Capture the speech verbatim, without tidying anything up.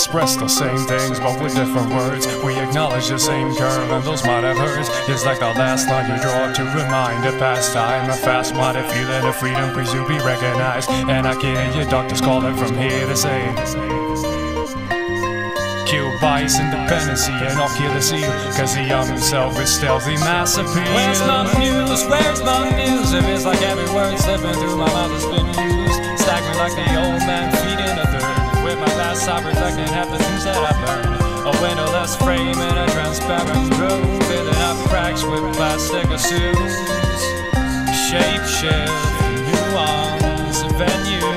express the same things, but with different words. We acknowledge the same curve, and those might have hurts. It's like the last line you draw to remind a past time. A fast-minded feeling of freedom, please you be recognized. And I can hear your doctors calling from here to say, kill bias, independency, and I'll kill the seal, cause the young himself is stealthy mass appeal. Where's my muse? Where's my muse? If it's like every word slipping through my mouth has been used, staggering like the old man feeding a third. With my past I reflecting half the things that I've learned. A windowless frame in a transparent room, filling up cracks with plastic assumes. Shape shift, nuance, venue.